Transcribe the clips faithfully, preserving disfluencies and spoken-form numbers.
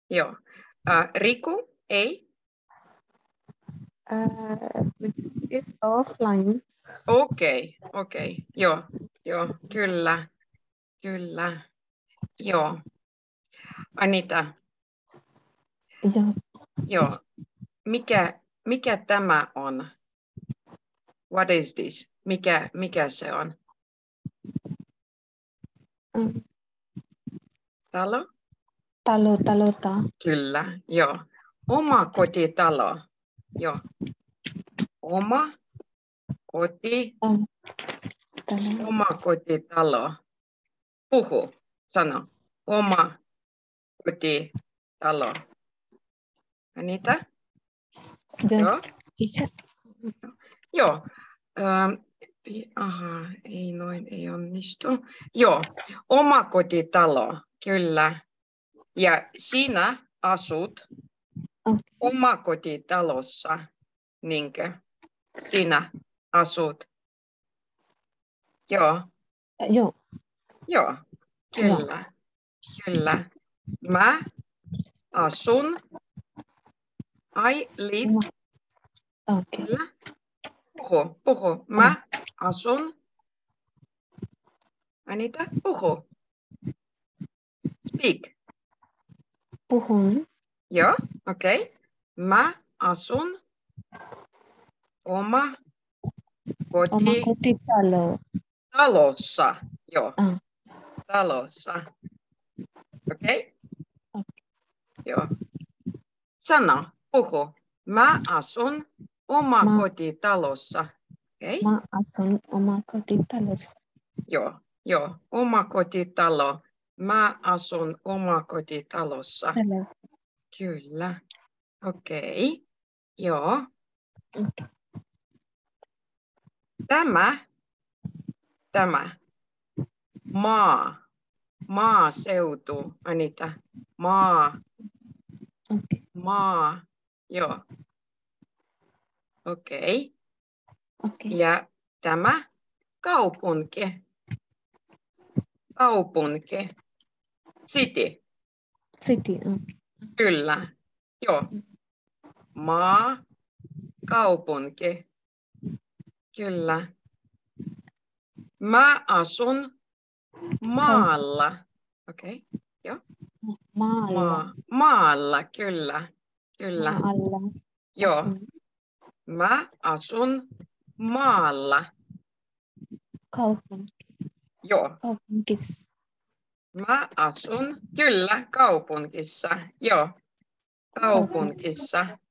Joo. Uh, Riku, ei? Uh, it's offline. Okei, okay, okei. Okay. Joo, joo, kyllä, kyllä. Joo. Anita. Joo. Joo. Mikä, mikä tämä on? What is this? Mikä, mikä se on? Mm. Talo? Talo, talo, ta. Kyllä, joo. Oma kotitalo. Joo. Oma koti. Um, talo. Oma kotitalo. Puhu, sano. Oma kotitalo. Anita? Joo. Joo. Teacher. Joo. Ähm, aha, ei noin, ei onnistu. Joo, omakotitalo, kyllä. Ja sinä asut Okay. omakotitalossa, niinkö? Sinä asut. Joo. Joo. Joo, kyllä, Joo. kyllä. Mä asun. I live. Okay. Kyllä. Puhu, puhu. Mä asun. Anita, puhu. Speak. Puhun. Joo, okei. Okay. Mä asun oma koti... Oma kotitalo. Talossa. Joo, Ah. talossa. Okei? Okay? Okay. Joo. Sano, puhu. Mä asun oma Mä... kotitalossa. Okay? Mä asun oma kotitalossa. Joo, joo. Oma kotitalo. Mä asun oma kotitalossa. Hello. Kyllä. Okei. Okay. Joo. Okay. Tämä. Tämä. Maa. Maaseutu. Anita. Maa. Okay. Maa. Joo. Okei. Okay. Okay. Ja tämä kaupunki. Kaupunki. City. City. Okay. Kyllä. Joo. Maa. Kaupunki. Kyllä. Mä asun maalla. Okei. Okay. Joo. Maalla. Maa. Maalla, kyllä. Kyllä. Maalla. Joo. Asun. Mä asun maalla. Kaupunki. Joo. Kaupunkissa. Mä asun, kyllä, kaupungissa. Joo. Kaupungissa.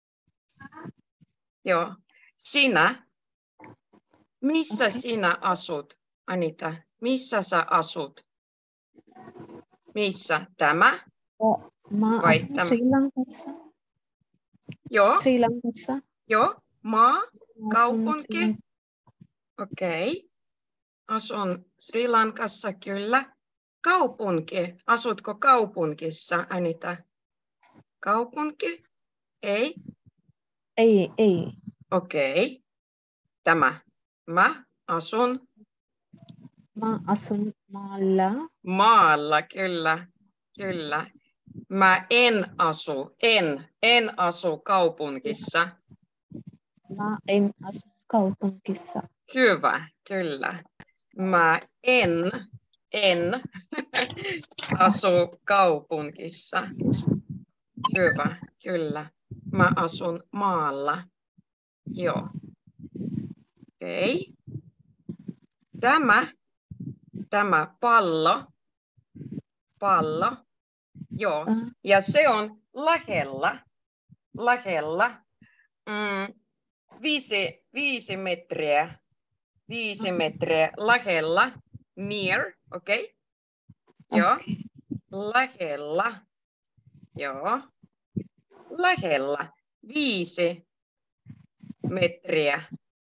Joo. Sinä? Missä okay. sinä asut, Anita? Missä sä asut? Missä? Tämä? Oh, mä Vai asun tämä? Sri Lankassa. Joo. Sri Lankassa. Joo. Maa? Mä kaupunki? Okei. Okay. Asun Sri Lankassa, kyllä. Kaupunki. Asutko kaupungissa, Anita? Kaupunki? Ei? Ei, ei. Okei. Okay. Tämä. Mä asun. Mä asun maalla. Maalla, kyllä. Kyllä. Mä en asu. En. En asu kaupungissa. Mä en asu kaupungissa. Hyvä, kyllä. Mä en. En asu kaupungissa. Hyvä, kyllä. Mä asun maalla. Joo. Okei. Okay. Tämä, tämä pallo. Pallo. Joo. Uh-huh. Ja se on lähellä. Lähellä. Mm, viisi, viisi metriä. Viisi uh-huh. metriä lähellä. Near. Okei. Okay. Joo. Okay. Lähellä. Joo. Lähellä. Viisi metriä.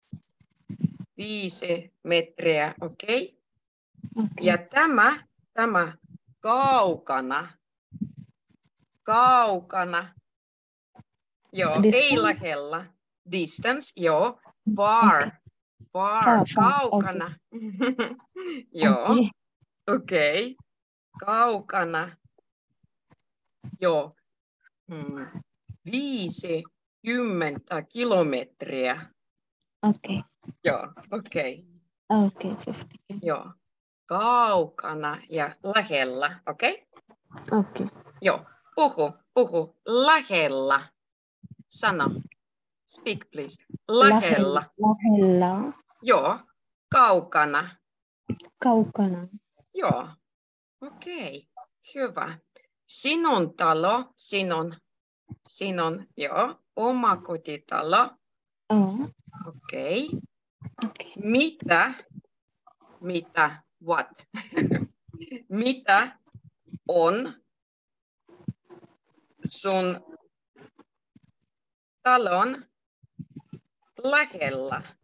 Viisi metriä, okei. Okay. Okay. Ja tämä, tämä kaukana. Kaukana. Joo, distance. Ei lähellä. Distance, joo. Far. Okay. Far. Far, far. Kaukana. Okay. Joo. Okei. Okay. Okay. Kaukana. Joo. Hmm. viisikymmentä kilometriä. Okei. Okay. Joo, okei. Okay. Okei, okay, viisikymmentä. Joo. Kaukana ja lähellä, okei? Okay? Okei. Okay. Joo. Puhu, puhu. Lähellä. Sano. Speak, please. Lähellä. Lähellä. Joo. Kaukana. Kaukana. Joo. Okei. Okay. Hyvä. Sinun talo, sinun, sinun, joo, omakotitalo. Oh. Okei. Okay. Okay. Mitä, mitä, what? Mitä on sun talon lähellä?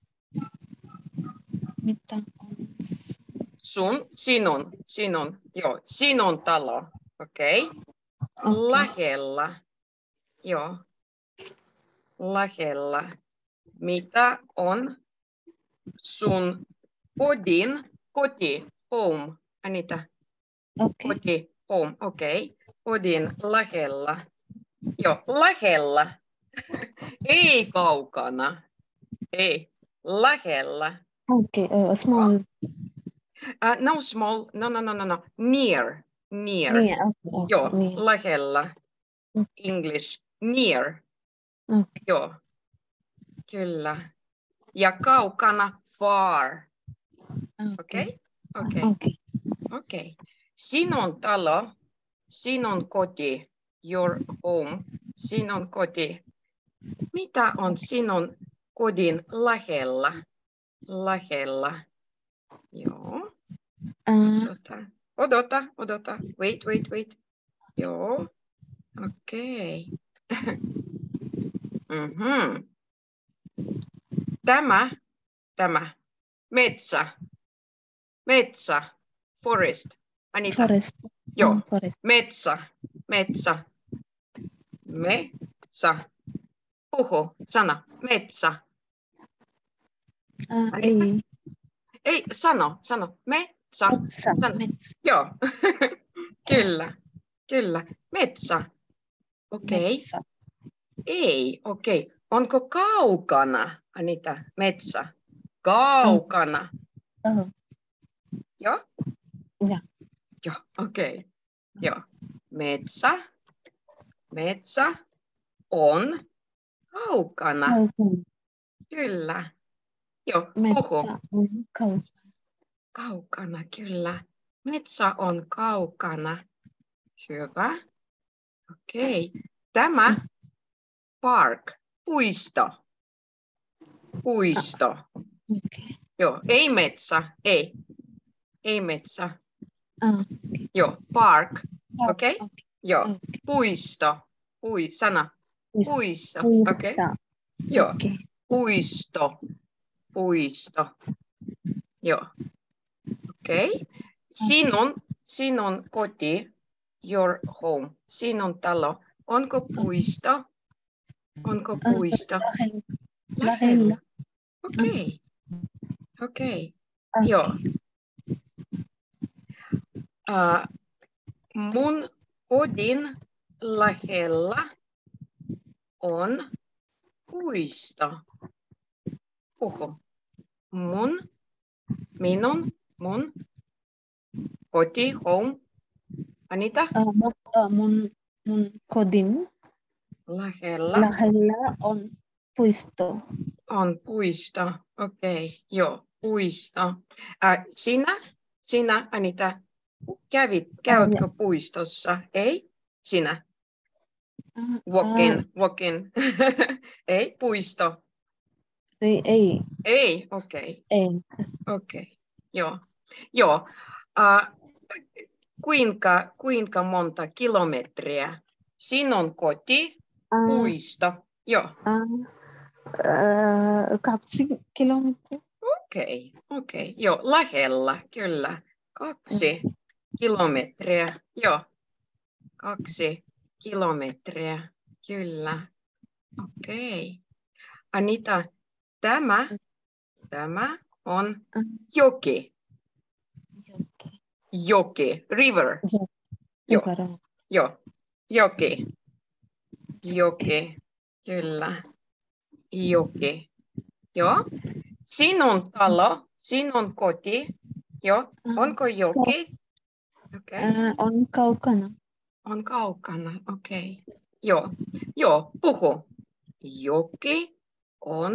Mitä on sun, sinun, sinun, joo, sinun talo, okei? Okay. Okay. Lähellä, joo, lähellä. Mitä on sun kodin, koti, home, Anita? Okay. Koti, home, okei. Okay. Kodin lähellä, joo, lähellä. Ei kaukana, ei, lähellä. Okay, uh, small. Uh, no small, no, no, no, no, no, near, near. Near, okay, okay, joo, near. lähellä. Okay. English, near. Okay. Joo, kyllä. Ja kaukana, far. Okei? Okay. Okei. Okay. Okei. Sinun talo, sinun koti, your home, sinun koti. Mitä on sinun kodin lähellä? Lähellä. Joo. Katsotaan. Odota, odota. Wait, wait, wait. Joo. Okei. Okay. mm-hmm. Tämä, tämä, metsä, metsä, forest. Anita. Forest. Joo, oh, forest. metsä, metsä, metsä. Puhu, sana, metsä. Uh, ei. Ei, sano, sano, metsä. Metsä. Sano. Metsä. Joo, kyllä, kyllä, metsä. Okei. Okay. Ei, okei. Okay. Onko kaukana, Anita, metsä? Kaukana. Oh. Joo? Joo. Joo, okei. Okay. Joo. Metsä, metsä on kaukana. Kaukana. Kyllä. Joo, puhu. Metsä on kaukana. Kaukana, kyllä. Metsä on kaukana. Hyvä. Okei. Okay. Tämä park, puisto. Puisto. Okay. Joo, ei metsä, ei. Ei metsä. Ah, okay. Joo, park. Okei? Okay? Okay? Joo, okay. puisto. Pui, sana. Puisto. Puisto. Puisto. Okei? Okay? Joo, okay. puisto. Puisto. Joo. Okei. Okay. Sinun, sinun koti, your home, sinun talo. Onko puisto? Onko puisto? Lähellä. Lähellä. Okei. Okei. Joo. Uh, mun kodin lähellä on puisto. Puhu. Mun, minun, mun, koti, home. Anita? Uh, mun, uh, mun, mun kodin lähellä. lähellä on puisto. On puisto. Okei, okay. Joo, puisto. Uh, sinä, sinä, Anita, kävit, käytkö uh, puistossa? Ei? Sinä? Uh, Walk-in, uh, walk-in. Ei, puisto. Ei, ei. Ei, okei. Okay. Ei. Okei, okay. Joo. Joo. Uh, kuinka, kuinka monta kilometriä sinun koti, uh, puisto? Joo. Uh, uh, kaksi kilometriä. Okei, okay, okei. Okay. Joo, lähellä, kyllä. Kaksi mm. kilometriä. Joo. Kaksi kilometriä, kyllä. Okei. Okay. Anita, tämä, tämä on joki. Joki. Joki, river. Joki. Joo. Joo, joki. Joki. Kyllä. Joki. Joo. Sinun talo, sinun koti. Joo. Onko joki? Okei. Okay. Ää, on kaukana. On kaukana. Okei. Okay. Joo. Joo. Puhu. Joki on.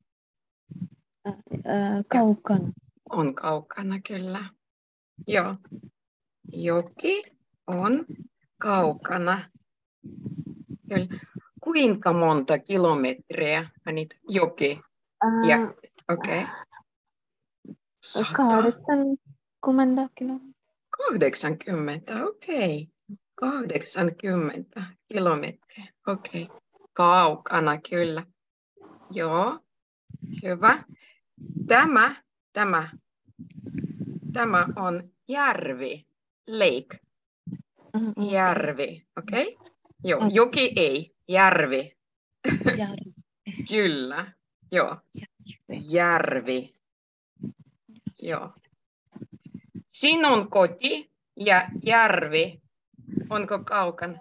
Ää, kaukana. On kaukana, kyllä. Joo. Joki on kaukana. Kyllä. Kuinka monta kilometriä Anita, joki? Ja, okei. Okay. Sata. kahdeksankymmentä kilometriä. kahdeksankymmentä, okei. Okay. kahdeksankymmentä kilometriä, okei. Okay. Kaukana, kyllä. Joo, hyvä. Tämä, tämä, tämä on järvi, lake. Järvi, okei? Okay? Joo, okay. Joki ei, järvi. Järvi. Kyllä, joo. Järvi. Joo. Sinun koti ja järvi, onko kaukana?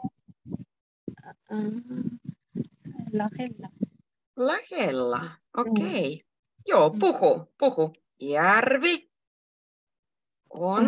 Lähellä. Lähellä, okei. Okay. Joo, puhu, puhu. Järvi on?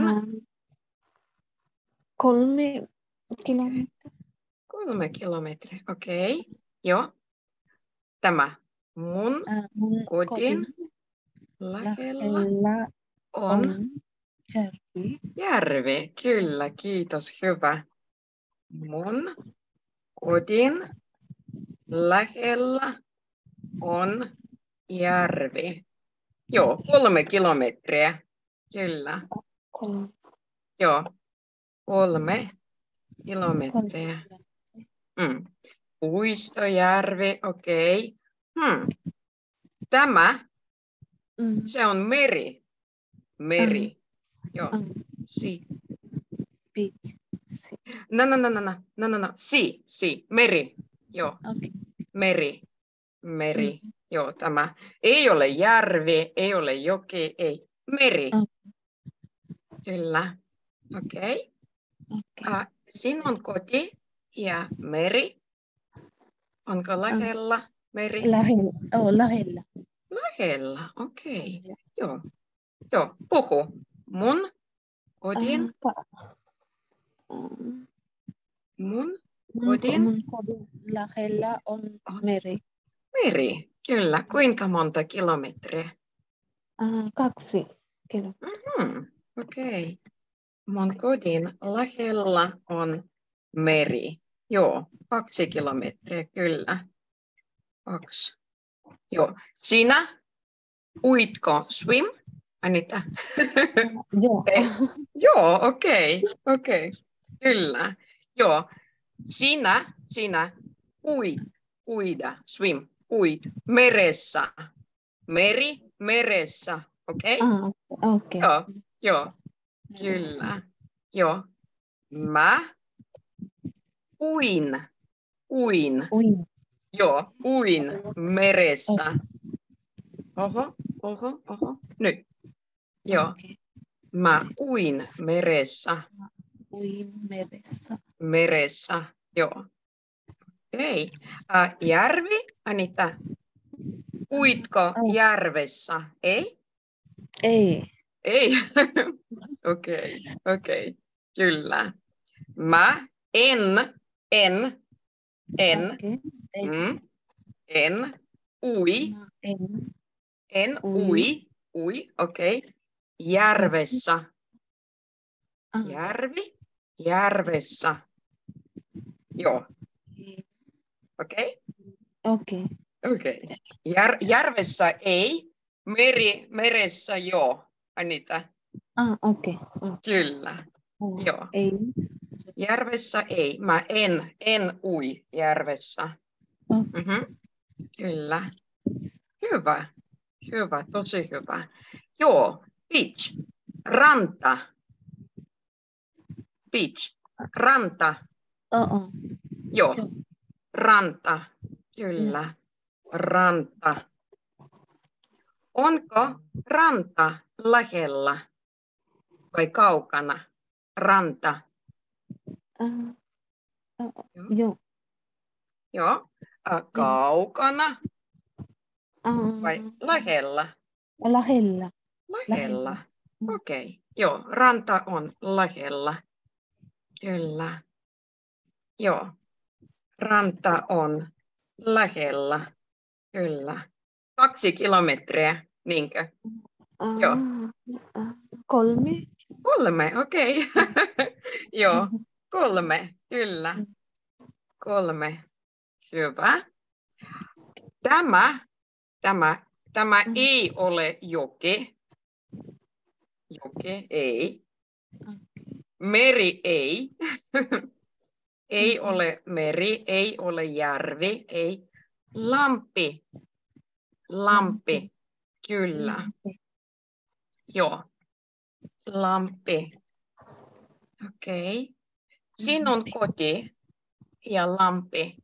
Kolme kilometriä. Kolme kilometriä, okei. Okay. Joo. Tämä mun, äh, mun kodin, kodin lähellä, lähellä on, on järvi. Järvi, kyllä, kiitos, hyvä. Mun kodin lähellä on järvi. Joo, kolme kilometriä, kyllä. Kolme. Joo, kolme kilometriä. Mm. Puistojärvi, okei. Okay. Hmm. Tämä, mm. se on meri. Meri. Mm. Joo. Mm. Si. Beach. Si. No, no, no, no, no, no, no, no. Si, si, meri. Joo. Okay. Meri. Meri. Mm. Joo, tämä. Ei ole järvi, ei ole joki, ei. Meri. Mm. Kyllä. Okei. Okay. Okay. Uh, sinun koti ja meri. Onko lähellä meri? Lähellä. Oh, lähellä. Lähellä, okei. Okay. Joo. Joo, puhu. Mun kodin. Uh, mun kodin. Mun kodin lähellä on meri. Meri, kyllä. Kuinka monta kilometriä? Uh, kaksi kilometriä. Mm-hmm. Okei. Okay. Mun kodin lähellä on meri. Joo, kaksi kilometriä, kyllä. Kaksi. Joo. Sinä uitko swim, Anita? Joo. Joo, okei, okay, okei. Okay. Kyllä. Joo. Sinä, sinä uit, uida, swim, uit, meressä. Meri, meressä, okei? Okay? Ah, okei. Okay. Joo, joo. Kyllä. Joo. Mä uin, uin. Uin. Joo, uin meressä. Oho, oho, oho. Nyt. Joo. Okay. Mä uin meressä. Uin meressä. Meressä, joo. Okei. Okay. Uh, järvi, Anita. Uitko oh. järvessä? Ei? Ei. Ei. Okei, okay. okei. Okay. Kyllä. Mä en, en, en, okay. mm, en ui, en, en ui, ui, okei. Okay. Järvessä. Järvi, järvessä. Joo. Okei? Okay? Okei. Okay. Okay. Jär, järvessä ei, meri, meressä joo, Anita. Ah, okei. Okay. Okay. Kyllä. Oh, joo. Ei. Järvessä ei. Mä en, en ui järvessä. Okay. Mm-hmm. Kyllä. Hyvä. Hyvä, tosi hyvä. Joo, beach. Ranta. Beach. Ranta. Oh, joo. Ranta. Kyllä. Mm. Ranta. Onko ranta lähellä vai kaukana? Ranta. Uh, uh, joo. Joo. Uh, kaukana Uh, vai lähellä? Lähellä. Lähellä. Okei. Okay. Joo, ranta on lähellä. Kyllä. Joo. Ranta on lähellä. Kyllä. Kaksi kilometriä, niinkö? Uh, Joo. uh, kolme. Kolme, okei. Okay. Joo, kolme, kyllä. Kolme. Hyvä. Tämä, tämä, tämä ei ole joki. Joki, ei. Meri, ei. Ei ole meri, ei ole järvi, ei. Lampi. Lampi, kyllä. Lampi. Joo. Lampi. Okei. Okay. Sinun koti ja lampi.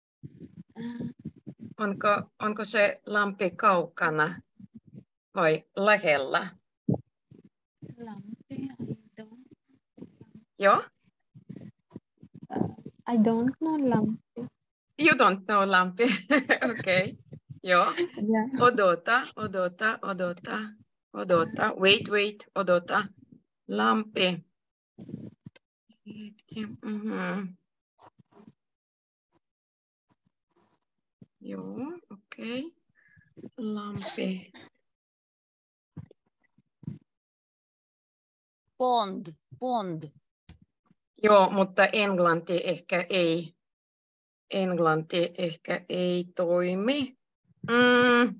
Onko, onko se lampi kaukana vai lähellä? Lampi, I don't. Joo? Uh, I don't know lampi. You don't know lampi. Okei. Okay. Joo. Yeah. Odota, odota, odota, odota. Wait, wait, odota. Lampi. Mm-hmm. Joo, okei. Okay. Lampi. Pond, pond. Joo, mutta englanti ehkä ei. Englanti ehkä ei toimi. Mm.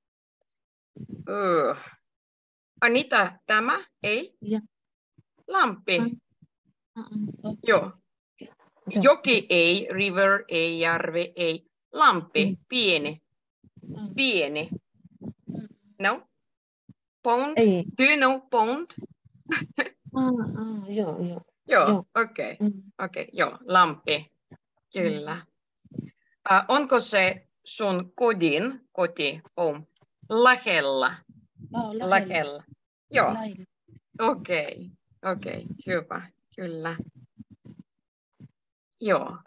Uh. Anita, tämä ei? Yeah. Lampi. Uh, uh, okay. Joo. Joki ei, river ei, järvi ei. Lampi, Mm. pieni. Mm. Pieni. No? Pond? Ei. Do you know pond? Ah, ah, joo, joo. Joo, okei. Okay. Mm. Okei, okay, joo, lampi. Kyllä. Uh, onko se sun kodin, koti, home, lähellä? Oh, lähellä. Lähellä. Joo. Lähellä. Okei, okay. okei, okay. Hyvä, kyllä. Joo.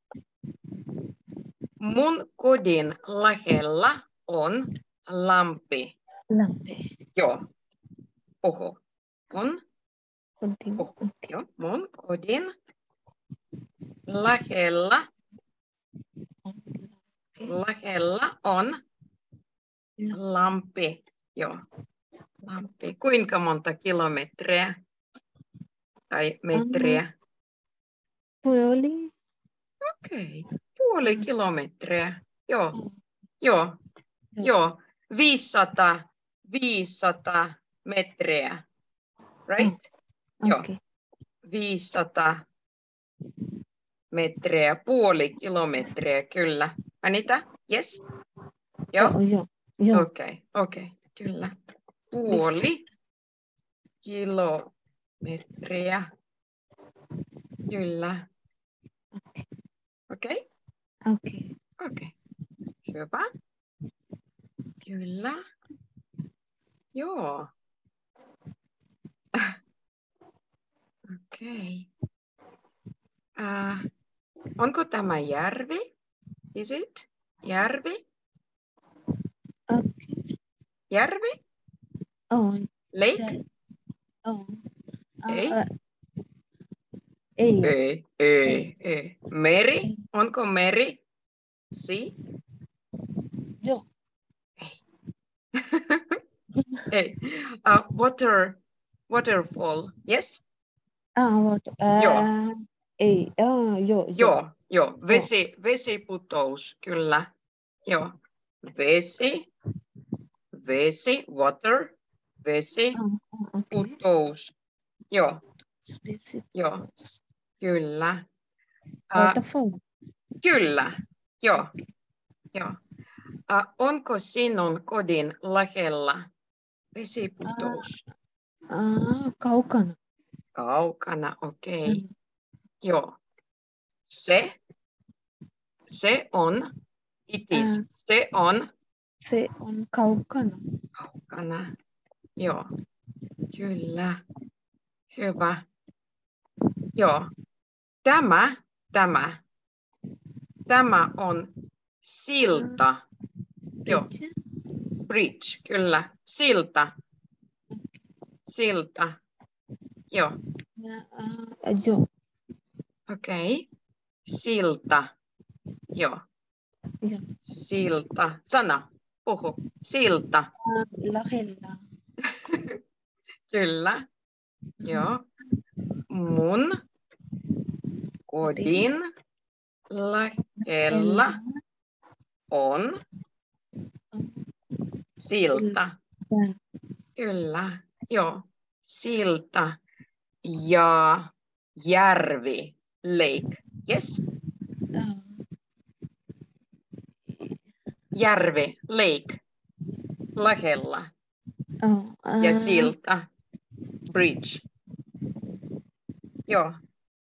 Mun kodin lähellä on lampi. Lampi. Joo. Oho. On. Kodin. Oho. Okay. Joo. Mun kodin lähellä. Okay. Lähellä on lampi. Joo. Lampi. Kuinka monta kilometriä tai metriä? Puoli. Okei. Okay. Puoli mm. kilometriä. Joo. Mm. Joo. Joo. viisisataa. viisisataa metriä. Right? Mm. Joo. Okay. viisisataa metriä. Puoli kilometriä. Kyllä. Anita? Yes? Joo. Oh, joo. Joo. Okei. Okay. Okei. Okay. Kyllä. Puoli kilometriä. Kyllä. Okei? Okay. Okei. Okay. Okei. Okay. Hyvä. Kyllä. Joo. Okei. Okay. Uh, onko tämä järvi? Is it? Järvi? Okay. Järvi? Oh. Lake? Oh. Ei? Uh, ei. Ei, ei, ei. Meri? Ei. Onko meri? Si? Joo. Ei. Ei. Uh, water, waterfall, yes? Ah, water. Uh, joo. Ei, ah, joo, joo. Joo, vesi, vesiputous, kyllä. Joo. Vesi, vesi, water, vesi, ah, okay. putous. Joo. Vesi. Joo, kyllä. Waterfall. Uh, kyllä, joo. joo. Uh, onko sinun kodin lähellä vesiputous? Ah, ah, kaukana. Kaukana, okei. Okay. Mm. Joo. Se, se on, it is, Ah, se on. Se on kaukana. Kaukana, joo. Kyllä. Hyvä. Joo. Tämä, tämä, Tämä on silta. Joo. Bridge. Bridge, kyllä. Silta. Silta. Joo. Uh, joo. Okei. Okay. Silta. Joo. Joo. Silta. Sana. Puhu. Silta. Uh, lähellä. Kyllä. Joo. Mun kodin lähellä on silta. Kyllä. Joo. Silta ja järvi. Lake. Yes. Järvi. Lake. Lähellä. Oh, uh, Ja silta. Bridge. Joo.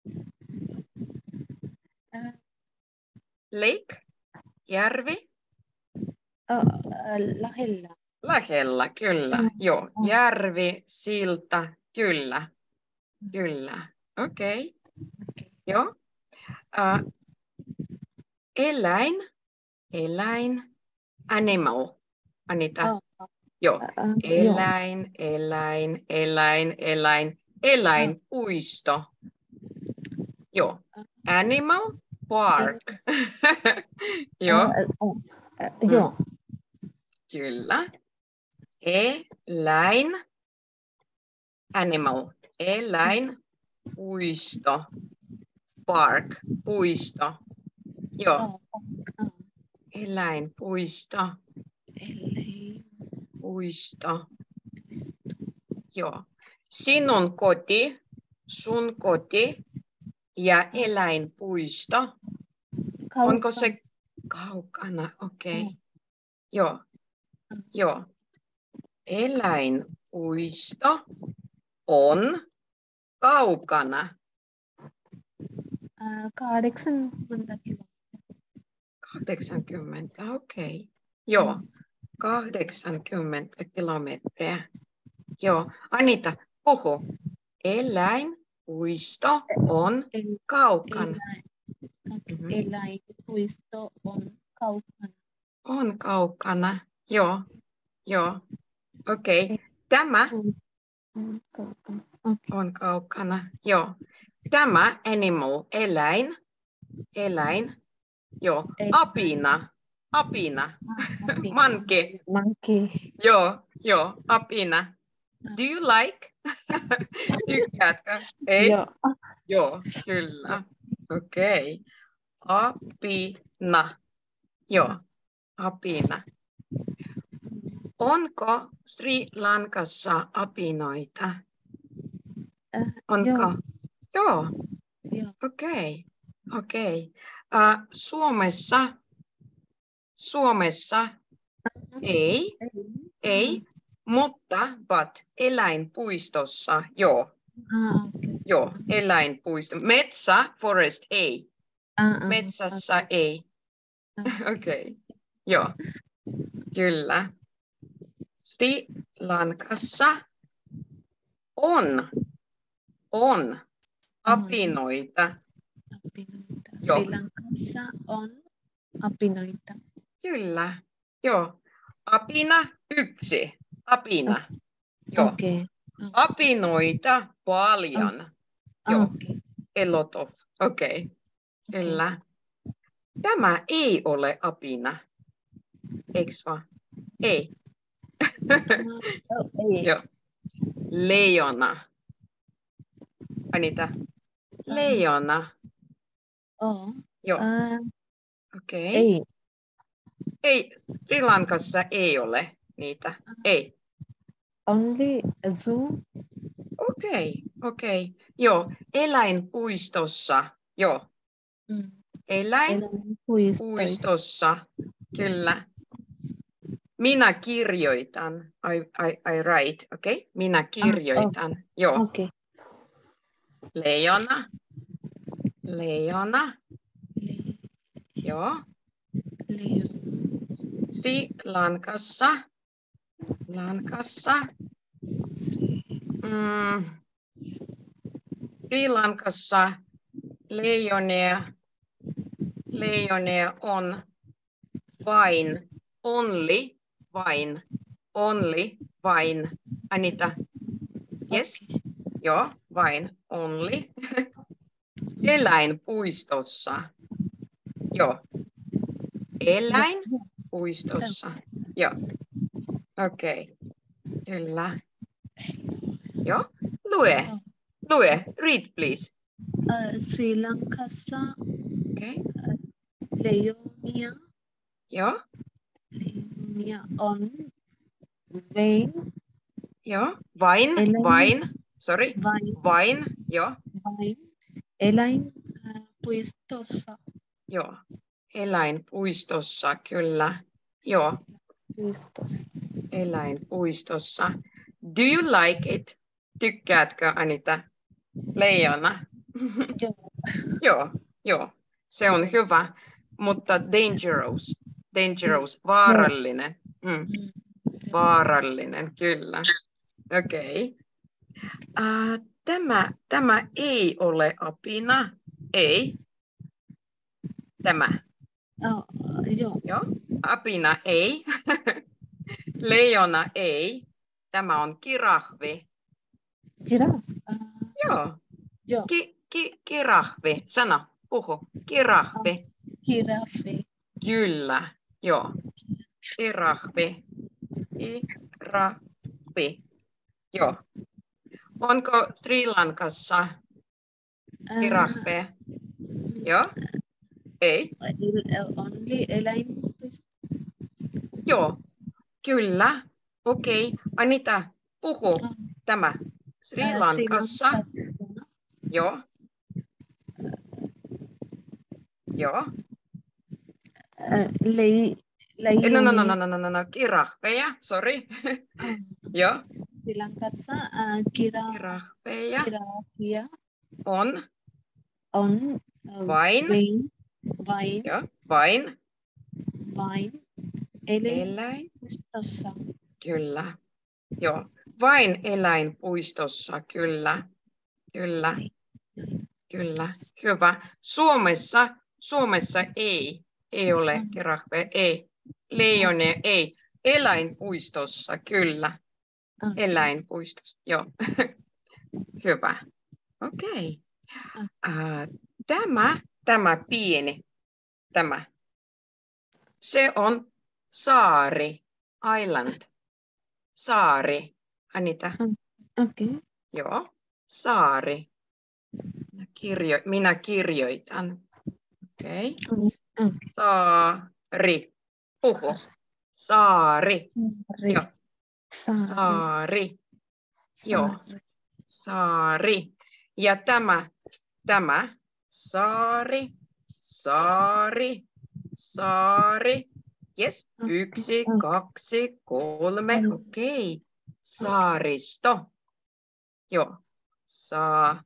Uh, Lake. Järvi. uh, uh, lähellä. Lähellä, kyllä. Mm. Joo. Mm. Järvi, silta, kyllä. Kyllä. Okei. Okay. Okay. Joo. Uh, eläin. Eläin. Animal. Anita. Oh, Joo. uh, Eläin, joo. eläin, eläin, eläin, eläin, oh. Puisto. Joo. Animal, park. Joo. Uh, uh, uh, joo. Mm. Kyllä. Eläin, animal, eläin, puisto, park, puisto. Joo. Oh, oh. Eläin, puisto. Eläin. Puisto. Puisto. Joo. Sinun koti, sun koti ja eläinpuisto. Kaukana. Onko se kaukana? Okei. Okay. Mm. Joo. Joo. Eläinpuisto on kaukana. Uh, kahdeksankymmentä kilometriä. kahdeksankymmentä, okei. Okay. Joo. kahdeksankymmentä kilometriä. Joo. Anita, puhu. Eläinpuisto on El, kaukana. eläin, okay. Mm-hmm. Eläinpuisto on kaukana. On kaukana. Joo. Joo. Okei. Okay. Tämä on kaukana. Okay. on kaukana. Joo. Tämä animal, eläin. Eläin. Joo. Apina. Apina. Apina. Monkey. Monkey. Joo. Joo. Apina. Do you like? Tykkäätkö? Ei? Joo. Joo, kyllä. Okei. Okay. Apina. Joo. Apina. Onko Sri Lankassa apinoita? Uh, Onko? Joo. Joo. Joo. Okei. Okay. Okei. Okay. Uh, Suomessa? Suomessa? Ei. Ei. Mutta but eläinpuistossa, joo. Ah, okay. Joo, eläinpuisto. Metsä, forest, ei. Ah, Metsässä, okay. ei. Okei, okay. Joo. Kyllä. Sri Lankassa on, on apinoita. Apinoita. Joo. Sri Lankassa on apinoita. Kyllä, joo. Apina, yksi. Apina. Joo. Okay. Okay. Apinoita paljon. Oh. Joo. Okay. A lot of. Okei. Okay. Kyllä. Okay. Tämä ei ole apina. Eiks vaan? Ei. Oh, ei. Joo. Leijona. Anita. Leijona. Oh. Joo. Uh, Okei. Okay. ei. Ei. Sri Lankassa ei ole niitä. Ei. Only a zoo. Okei. Okay. Okei. Okay. Joo. Eläinpuistossa. Joo. Mm. Eläinpuistossa. Kyllä. Minä kirjoitan. I, I, I write. Okei. Okay? Minä kirjoitan. Ah, okay. Joo. Okay. Leijona. Leijona. Le- Joo. Leijona. Sri Lankassa. Lankassa. Mm. Sri Lankassa leijonia Leijone on vain, only, vain, only, vain. Anita, yes? Okay. Joo, vain, only. Eläinpuistossa. Joo. Eläinpuistossa. Joo. Okei. Okay. Kyllä. Joo. Lue. Lue. Read, please. Uh, Sri Lankassa Okay. Leonia, Joo. Leonia on vain, Joo. Vain, Eläin- vain. Sorry. vain, Vain. Joo. vain eläinpuistossa. Joo. Eläinpuistossa, kyllä. Joo. Puistossa. Eläinpuistossa. Do you like it? Tykkäätkö, Anita? Leijona. Joo. Joo, joo. Se on hyvä, mutta dangerous. Dangerous, vaarallinen. Mm. Mm. Vaarallinen, kyllä. Okei. Okay. Uh, tämä, tämä ei ole apina. Ei. Tämä. Oh, joo. Joo. Apina ei. Leijona ei. Tämä on kirahvi. Giraffe. Uh, Joo. joo. Ki, ki, kirahvi. Sano, puhu. Kirahvi. Giraffe. Kyllä. Joo. Kirahvi. Kirahvi. Joo. Onko Sri Lankassa kirahveja? Uh, Joo. Ei. Only eläinpuisto. Joo. Kyllä. Okei. Okay. Anita, puhu tämä. Sri Uh, Lankassa. Sri Lankassa. Joo. Joo. Uh, lei, No, no, no, no, no, no, no, no. Kirahveja. Sorry. Uh, Joo. Sri Lankassa uh, kira, Kirahveja kirafia on on uh, vain. vain, vain, Joo. Vain. vain Eläin. eläinpuistossa. Kyllä. Joo. Vain eläinpuistossa. Kyllä. Kyllä. Kyllä. Hyvä. Suomessa, Suomessa ei. Ei ole kirahve. Ei. Leijone ei. Eläinpuistossa. Kyllä. Okay. Eläinpuistossa. Joo. Hyvä. Okei. Okay. Uh, tämä, tämä pieni. Tämä. Se on saari. Island. Saari. Anita. Okei. Okay. Joo. Saari. Minä, kirjo, minä kirjoitan. Okei. Okay. Okay. Saari. Puhu. Saari. Saari. Joo. Saari. Saari. Joo. Saari. Saari. Ja tämä, tämä. Saari. Saari. Saari. Yes. Yksi, kaksi, kolme. Okei. Okay. Saaristo. Joo. Sa,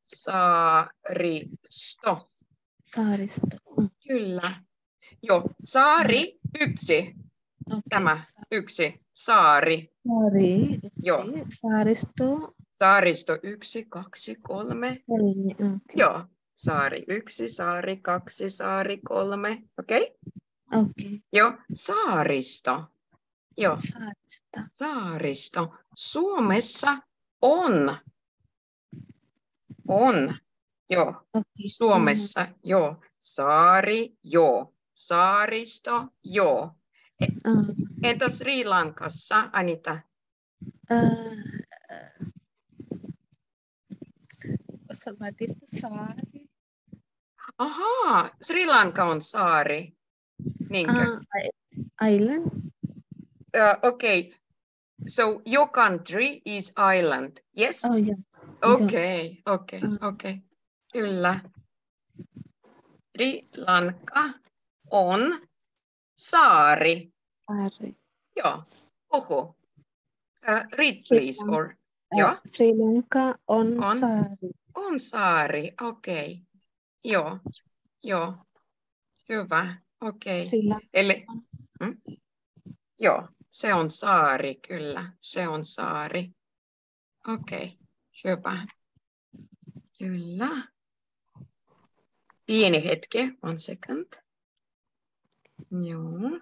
saaristo. Saaristo. Kyllä. Joo. Saari, yksi. Okay. Tämä, yksi. Saari. Saari, yksi. Joo. Saaristo. Saaristo, yksi, kaksi, kolme. Kolme. Okay. Joo. Saari, yksi, saari, kaksi, saari, kolme. Okei? Okay? Okei. Okay. Joo. Saaristo. Joo. Saaristo. Saaristo. Suomessa on. On. Joo. Okay. Suomessa, mm. joo. Saari, joo. Saaristo, joo. Uh, Entä Sri Lankassa, Anita? Uh, what is the saari? Ahaa, Sri Lanka on saari. Niinkö? Uh, island? Uh, okay. So your country is island. Yes? Oh, yeah. Okay, okay, Uh. okay. Kyllä. Sri Lanka on saari. Saari. Joo, puhu. Uh, read please. Or, Uh, joo. Sri Lanka on, On. saari. On saari, okei. Okay. Joo, joo. Hyvä, okei. Okay. Eli, hmm? Joo, se on saari, kyllä. Se on saari. Okei, okay. Hyvä. Kyllä. Pieni hetki, one second. Joo.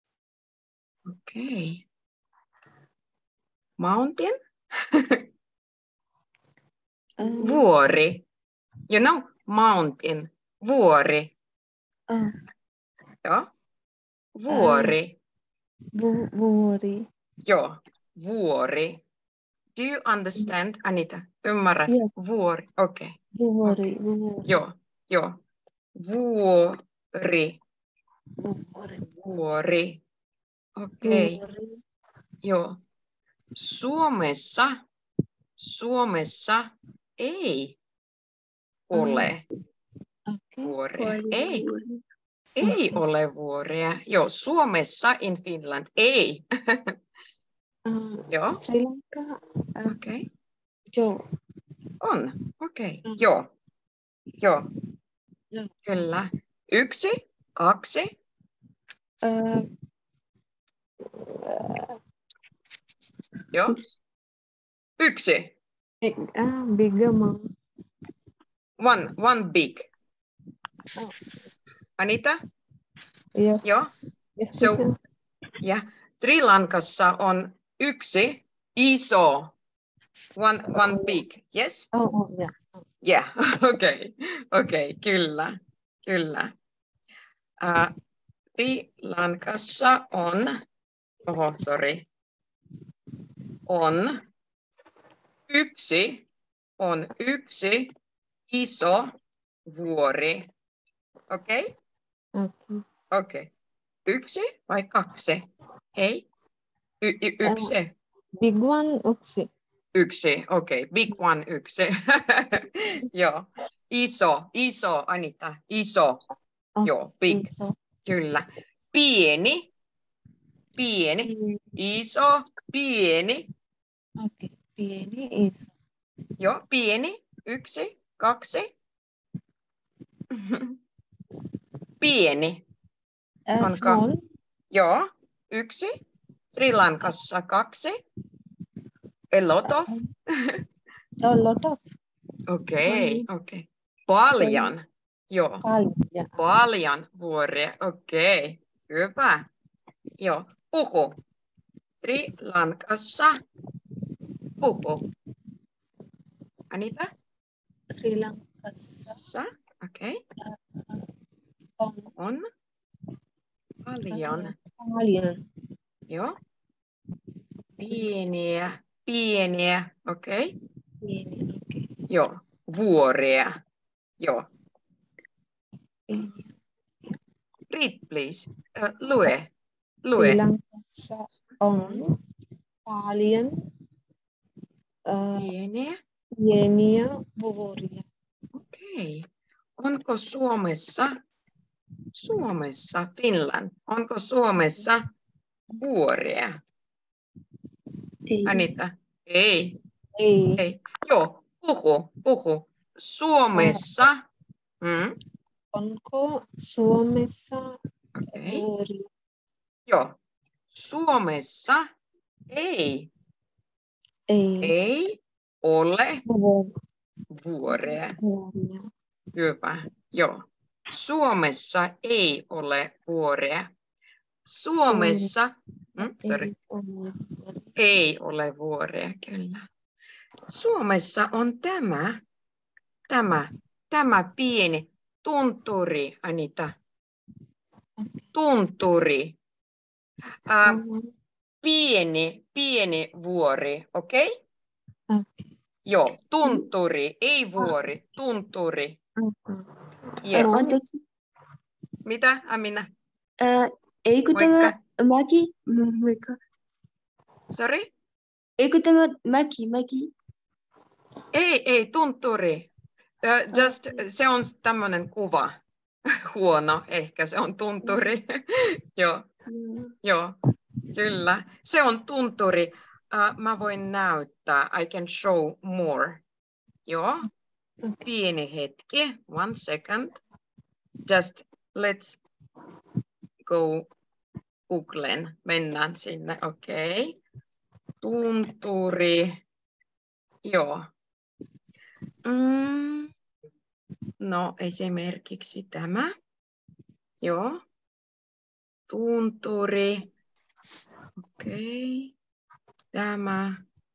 Okei. Okay. Mountain? Um, Vuori. You know, mountain. Vuori. uh, Joo. Vuori. vu- vuori. Joo. Vuori. Do you understand, Anita? Ymmärrät? Yeah. Vuori. Okei. Okay. Vuori. Okay. Vuori. Joo. Joo. Vuori. Vuori. Vuori. Okei. Okay. Vuori. Joo. Suomessa, Suomessa ei ole Okay. vuoria. Ei, ei ole vuoria. Joo, Suomessa in Finland ei. Uh, Joo. Sri Lanka. Uh, Okei. Okay. Joo. On. Okei. Okay. Mm. Joo. Joo. Joo. Kyllä. Yksi, kaksi. Uh, uh, Joo. Yksi. big, uh, bigger mom. One, one big. Oh. Anita? Yes. Joo. Yes, So, teacher. yeah. Sri Lankassa on yksi iso. One, one Oh, big. Yes? Oh, oh yeah. Yeah. Okei. Okay. Okei, okay. Kyllä. Kyllä. Uh, Sri Lankassa on, oho, sorry, on yksi, on yksi iso vuori. Okei? Okay? Okay. Okei. Okay. Yksi vai kaksi? Hei? Y- y- yksi. Uh, big one, yksi. Yksi, okei. Okay. Big one, yksi. Joo. Iso, iso, Anita, iso. Oh, Joo, big. Iso. Kyllä. Pieni, pieni, Pieni. iso, pieni. Okay. Pieni, iso. Joo, pieni, yksi, kaksi. Pieni. Uh, Onko? small. Joo, yksi. Sri Lankassa kaksi. A lot of. A lot of. Okei, okay, okei. Okay. Paljon. Joo. Paljon. Yeah. Paljon vuoria. Okei, okay. Hyvä. Joo. Puhu. Sri Lankassa. Puhu. Anita? Sri Lankassa Okei. Okay. on, On. Paljon. paljon. Joo. Pieniä. Pieniä. Okei. Okay. Pieni, okay. Joo. Vuoria. Joo. Read please. Uh, lue. Lue. Sri Lankassa on paljon uh, Pieniä. pieniä vuoria. Okei. Okay. Onko Suomessa, Suomessa, Finland, onko Suomessa vuoria? Ei. Anita? Ei. Ei. Ei. Joo, puhu, puhu. Suomessa. Mm. Onko Suomessa Okay. vuoria? Joo. Suomessa ei. Ei. Ei ole Vuoria. vuoria. Vuoria. Hyvä. Joo. Suomessa ei ole vuoria. Suomessa mm, sorry. Ei ole. Ei ole vuoria, kyllä. Suomessa on tämä, tämä, tämä pieni tunturi, Anita. Tunturi. Ää, pieni, pieni vuori, okei? Okay? Okay. Joo, tunturi, ei vuori, tunturi. Okay. Yes. Anteeksi. Mitä, Amina? Ää, eikö Moikka. tämä mäki? Mm, Moikka. Sorry? Eikö tämä mäki, mäki? Ei, ei, tunturi. Uh, just, se on tämmöinen kuva. Huono, ehkä se on tunturi. Joo, Mm. joo, kyllä. Se on tunturi. Uh, mä voin näyttää. I can show more. Joo. Okay. Pieni hetki. One second. Just let's go Googlen. Mennään sinne. Okei. Okay. Tunturi. Joo. Mm. No esimerkiksi tämä. Joo. Tunturi. Okei. Tämä.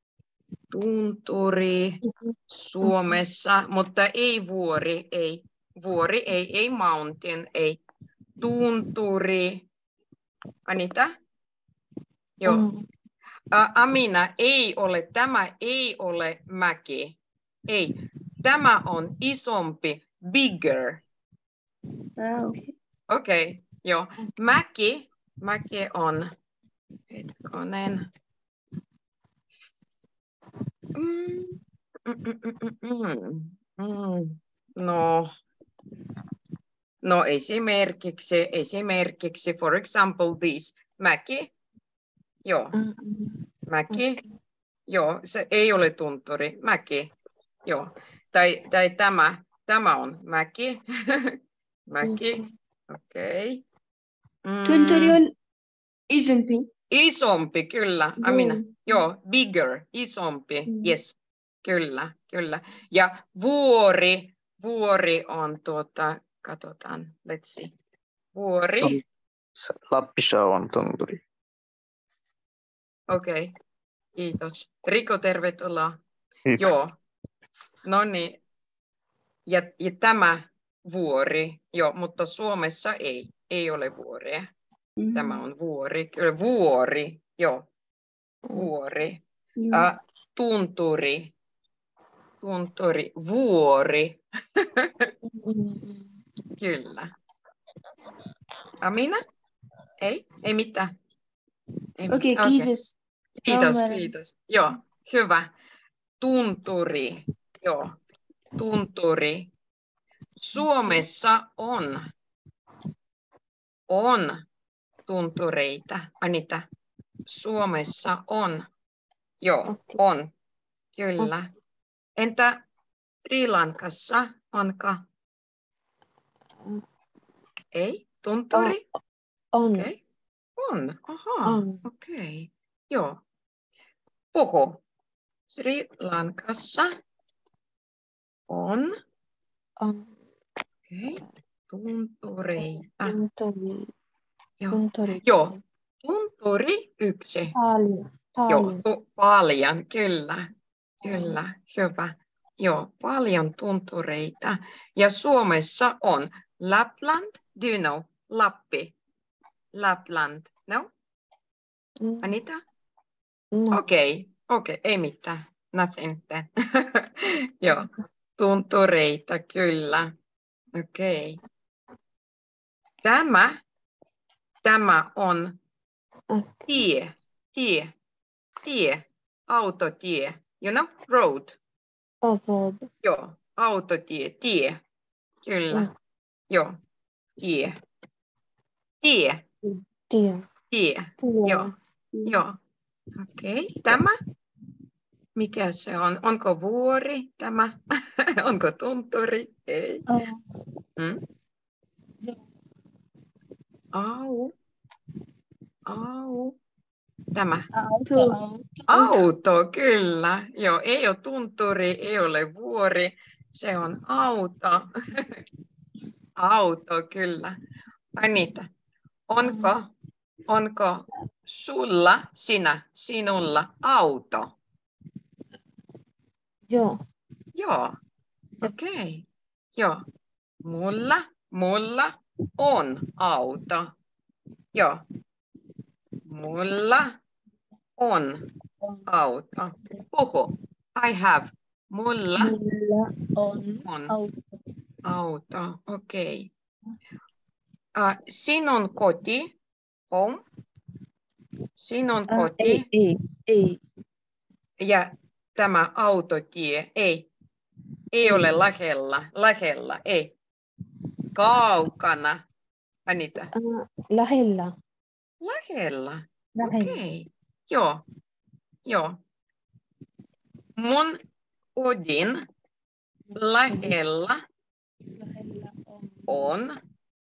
Tunturi Suomessa, mutta ei vuori, ei. Vuori, ei, ei mountain, ei. Tunturi. Anita? Joo. Mm. Uh, Amina, ei ole, tämä ei ole mäki. Ei. Tämä on isompi, bigger. Ah, okay. Okei, okay, joo. Mäki, mäki on, hetkonen. Mm, mm, mm, mm, mm, mm. No, no esimerkiksi, esimerkiksi, for example this, mäki, joo, Mm. mäki, Okay. joo, se ei ole tunturi, mäki, joo, tai, tai tämä, tämä on mäki, mäki, okei. Okay. Mm, Tunturi on isompi. isompi, kyllä, Amina, Joo. joo, bigger, isompi, Mm. yes, kyllä, kyllä, ja vuori, vuori on tuota, katsotaan, let's see, vuori, Lappissa on tunturi. okei, okay. Kiitos. Riko, tervetuloa. Kiitos. Joo, no niin, ja, ja tämä vuori, joo, mutta Suomessa ei, ei ole vuoria. Mm. Tämä on vuori, kyllä vuori, joo, vuori. Joo. Uh, tunturi, tunturi, vuori, Mm. kyllä. Amina? Ei, ei mitään. Ei Okei, mitään. kiitos. Kiitos, Ymmärrän. kiitos. Joo, hyvä. Tunturi, joo, tunturi. Suomessa on, on tuntureita. Anita, Suomessa on, joo, Okei. on, kyllä. Entä Sri Lankassa, onko? Ei, tunturi? On. Okei, okay. On, ahaa, On. okei, okay. Joo. Puhu. Sri Lankassa on, On. okei, okay. Tuntureita. Tunturi. Joo. Tunturi. Joo, tunturi yksi. Paljon. Joo, Paljon. tu- paljon, kyllä, kyllä, hyvä. Joo, paljon tuntureita. Ja Suomessa on Lapland, do you know? Lappi. Lapland, no? Mm. Anita? No. Okei, okay. okei, okay. Ei mitään. Nothing then. Joo, tuntureita, kyllä. Okei. Okay. Tämä, tämä on Okay. tie, tie, tie, autotie, you know, road. Avoid. Joo, autotie, tie, kyllä. Mm. Joo, tie, tie, Tie. tie, Tie. joo, joo. Okei, okay. Tämä, mikä se on? Onko vuori tämä? Onko tunturi? Ei. Oh. Hmm? Joo. Au, au. Tämä. Auto. Auto. Auto, kyllä. Joo, ei ole tunturi, ei ole vuori. Se on auto. Auto, kyllä. Anita, onko, onko sulla, sinä, sinulla auto? Joo. Joo, okei. Okay. Joo, mulla, mulla on auto. Joo, mulla on auto. Puhu. I have. Mulla Mulla on on auto. auto. Okei. Okay. Uh, sinun koti, home. Sinun Ah, koti ei, ei, ei. ja tämä autotie, ei. Ei ole lähellä, lähellä, ei. Kaukana. Anita. Ah, lähellä. Lähellä. Lähellä. Okei. Okay. Joo. Joo. Mun kodin lähellä Lähellä on. on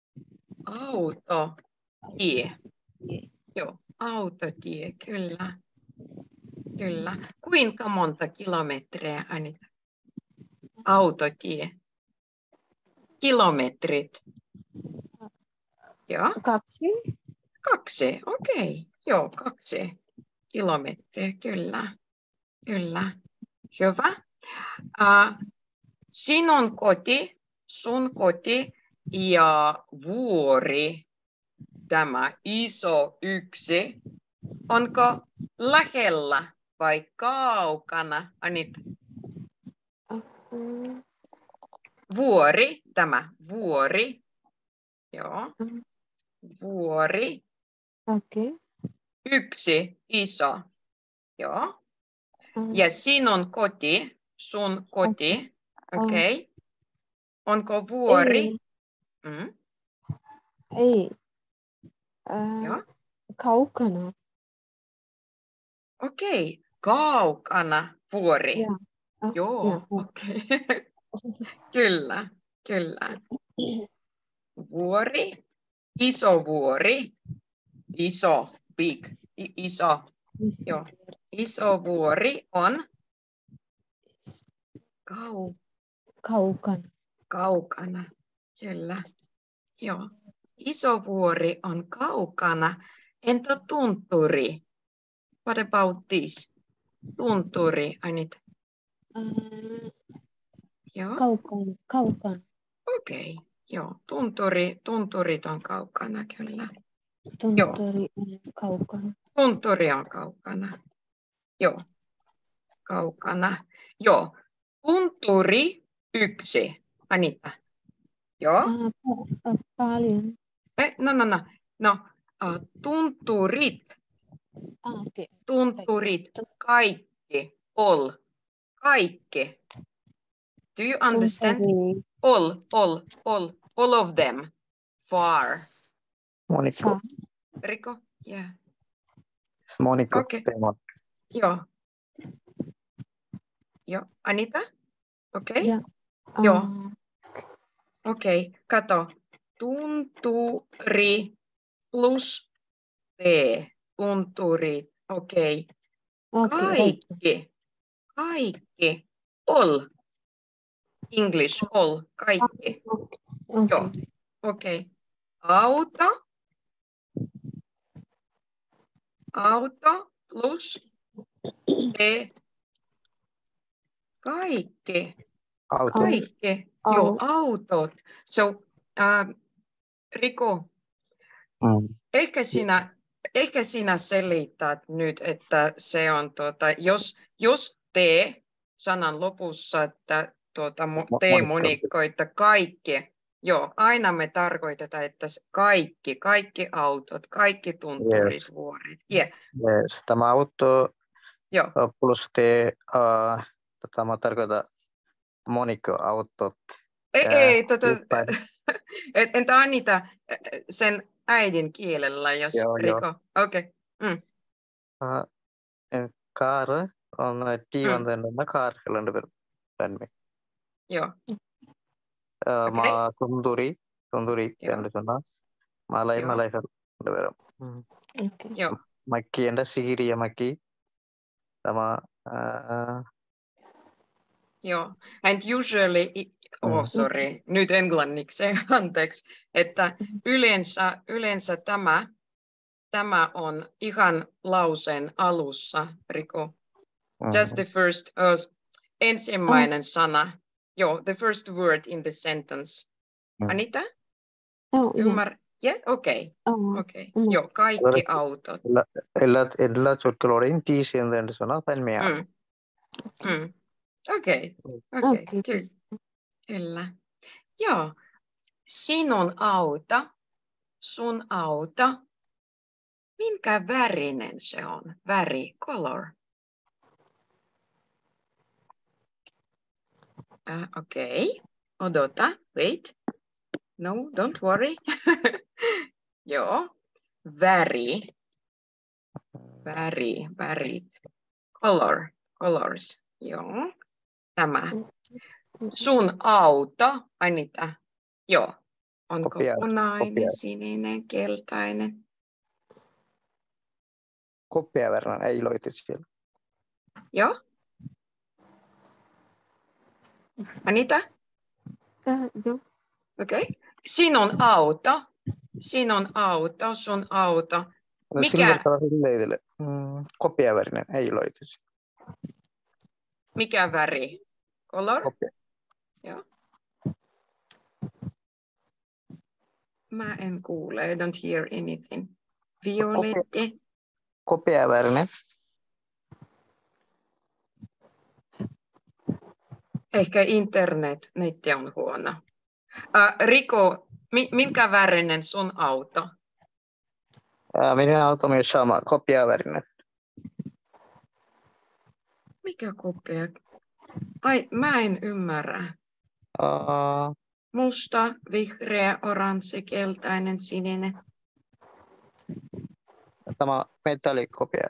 autotie. Joo, autotie, kyllä. Kyllä. Kuinka monta kilometriä, Anita? Autotie. kilometrit? Joo, Kaksi. kaksi. Okei. Okay. Joo, kaksi kilometriä. Kyllä. Kyllä. Hyvä. Uh, sinun koti, sun koti ja vuori, tämä iso yksi, onko lähellä vai kaukana? Anita. Mm, Vuori, tämä vuori. Joo. Mm. Vuori. Okei. Yksi iso. Joo. Mm, Ja sinun koti, sun koti. Okei. Okay. Onko vuori? Ei. Mm. Ei. Äh, Joo. kaukana. Okei. Okay. Kaukana vuori. Ja. Ah, Joo. ja. Okei. Okay. Kyllä. Kyllä. Vuori. Iso vuori. Iso. Big. I- iso. Joo. Iso vuori on kau Kaukana. kaukana. Kyllä. Joo. Iso vuori on kaukana. Entä tunturi? What about this? Tunturi, Anita. Äh, Joo. kaukana. Kaukana. Okei. Okay. Joo. Tunturi, tunturit on kaukana, kyllä. Tunturi on kaukana. Tunturi on kaukana. Joo. Kaukana. Joo. Tunturi yksi. Anita. Joo. Ah, pa- ah, paljon. Eh, no, no, no. No, uh, tunturit. Ah, okei. Tunturit. Kaikki. All. Kaikki. Do you understand? Tunturi. All, all, all. All of them. Far. Monikko. Fa. Riko? Yeah. Monikko. Okei. Teemat. Joo. Joo. Anita? Okei. Okay. Ja. Joo. Ah, Okei. Okay. Kato. Tunturi plus T. Tunturi. Okei. Okay. okei. Kaikki. Kaikki. All. English. All. Kaikki. Okei. Joo. Okei. Okay. Auto. Auto plus T. Kaikki. Auto. Kaikki. Au. Joo, autot. So, uh, Riku, Mm. ehkä sinä, ehkä sinä selität nyt, että se on, tuota, jos, jos te sanan lopussa, että tuota, Mo- te monikko. monikkoita kaikki, joo, aina me tarkoitetaan, että kaikki, kaikki autot, kaikki tunturit, Yes. vuorit. Yeah. Yes. Tämä auto Joo, uh, plus te, uh, tämä tarkoittaa monikkoautot. ei, Ää, ei tota, yhtä- et, entä Anita sen äidin kielellä, jos Joo, joo. Riko, okei. Okay. Mm. Uh, en car on T Mm. വന്നിട്ടുണ്ടെന്ന car രണ്ട് പേരും തന്നെ Joo. Okay. ma tunduri tunduri Joo. എന്ന് சொன்னா മലൈ Joo. മലൈകൾ രണ്ട് പേരും Okei. Joo. Makki എന്റെ സീരിയ makki sama uh, Joo. And usually, oh Mm. sorry, nyt englanniksi, anteeksi, että yleensä, yleensä tämä, tämä on ihan lauseen alussa, Riku. mm, Just the first, uh, ensimmäinen sana. Joo, the first word in the sentence. Mm. Anita? Oh, ja. Ymmär... Yeah? Okei. Oh, Okay. mm. Joo, kaikki autot. എല്ലാ എല്ലാ എല്ലാ ചൊற்കളോടെയും ടീ എന്ന് சொன்னா തന്മയാണ് Mm. Mm. Okei. Okei. Okei. Ky- Kyllä. Joo. Sinun auto, sun auto. Minkä värinen se on? Väri, color. Uh, Okei. Okay. Odota. Wait. No, don't worry. Joo. Väri. Väri, värit. Color, colors. Joo. Tämä. Sun auto, Anita. Joo. Onko Kopia- punainen, kopia. sininen, keltainen? koppia ei loita siellä Joo. Anita? Ah, joo. Okei. Okay. Sinun auto. Sinun auto, sun auto. No, Mikä? silver color ei ole. Mm, kopiavärinen, ei ole itse asiassa. Mikä väri? Color? Kopia. Joo. Mä en kuule. I don't hear anything. Violetti. Kopiavärinen. Ehkä internet, netti on huono. Uh, Rico, mi- minkä värinen sun auto? Uh, minun auto on myös sama, kopiavärinen. Mikä kopea? Ai, mä en ymmärrä. Uh, Musta, vihreä, oranssi, keltainen, sininen. Tämä metallikopia.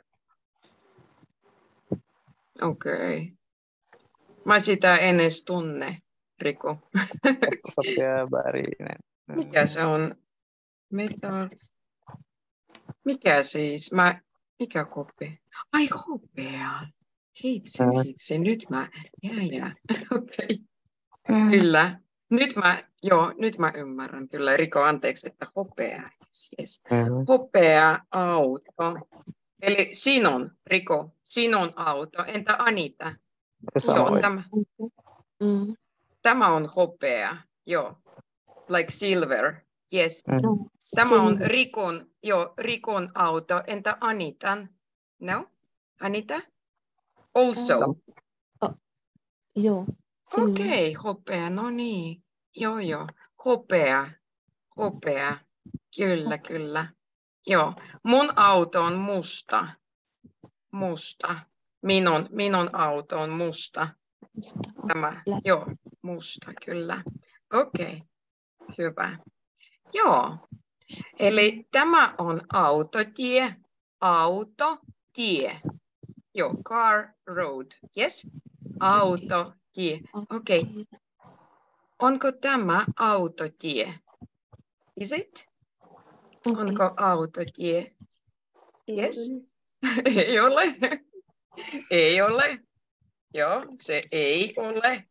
Okei. Okay. Mä sitä en edes tunne, Rico. Kopiavärinen. Mikä se on? Metal. Mikä siis? Mä... Mikä kopea? Ai, hopea. Hitsi, Mm. hitsi. Nyt mä... Jää, jää. Okei. Okay. Kyllä. Nyt mä, joo, nyt mä ymmärrän kyllä. Riko, anteeksi, että hopea. Yes, yes. Mm. Hopea auto. Eli sinun, Riko, sinun auto. Entä Anita? Sama Joo, vai? tämä, Mm. tämä on hopea. Joo. Like silver. Yes. Mm. Oh, Tämä on silver. Rikon, joo, Rikon auto. Entä Anitan? No? Anita? Also. Joo. Silver. Okei, okay, hopea, no niin. Joo, joo. Hopea, hopea. Kyllä, kyllä. Joo. Mun auto on musta. Musta. Minun, minun auto on musta. Tämä, Black. joo, musta, kyllä. Okei, okay. Hyvä. Joo. Eli tämä on autotie. Autotie. Joo, car road. Yes? Autotie. Okei. Okay. Onko tämä autotie? Is it? Okay. Onko autotie? Ei Yes? ole. Ei ole. Ei ole. Joo, se ei ole.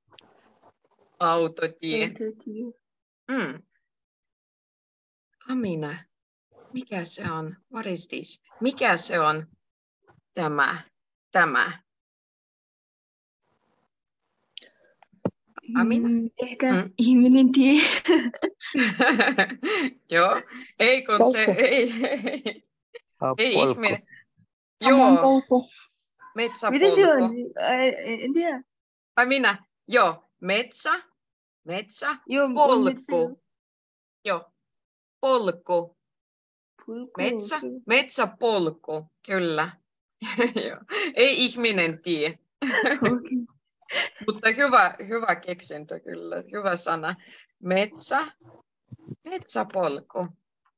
Autotie. Autotie. Mm. Amina, mikä se on? What is this? Mikä se on tämä? Tämä. Amina? Mm, ehkä Mm. ihminen tie. Joo, ei kun se, Polku. ei, ei, Ah, ei polku. ihminen. Samoin Joo, polku. Mitä se on? metsäpolku. Ai, en tiedä. Ai minä, joo, metsä, metsä, Joo, on polku. Joo, polku, Pulku, metsä, okei. metsäpolku, kyllä. Joo. Ei ihminen tie. Okei. Mutta hyvä, hyvä keksintö kyllä, hyvä sana. Metsä, metsäpolku.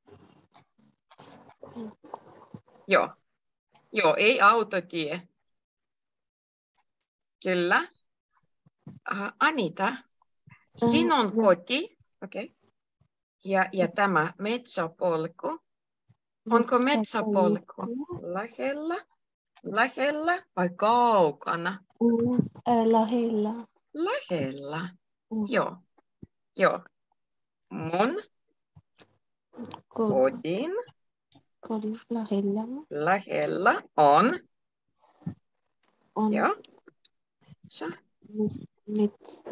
Joo, joo, ei autotie. Kyllä. Uh, Anita, sinun joo. koti, okei. Okay. Ja, ja tämä metsäpolku. Onko metsäpolku lähellä, lähellä vai kaukana? Mm, ää, lähellä. Lähellä. Mm. Joo, joo. Mun Kodin. kodin Kodin lähellä lähellä on, on joo, metsä, metsä.